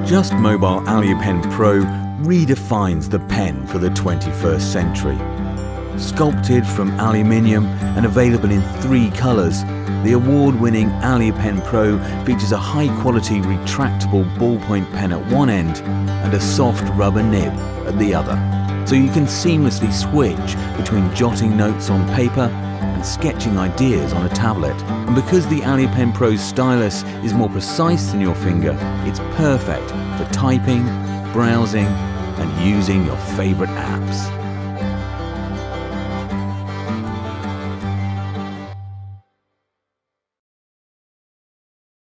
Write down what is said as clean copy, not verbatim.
Just Mobile AluPen Pro redefines the pen for the 21st century. Sculpted from aluminium and available in 3 colors, the award-winning AluPen Pro features a high-quality retractable ballpoint pen at one end and a soft rubber nib at the other, so you can seamlessly switch between jotting notes on paper and sketching ideas on a tablet. And because the AluPen Pro stylus is more precise than your finger, it's perfect for typing, browsing, and using your favorite apps.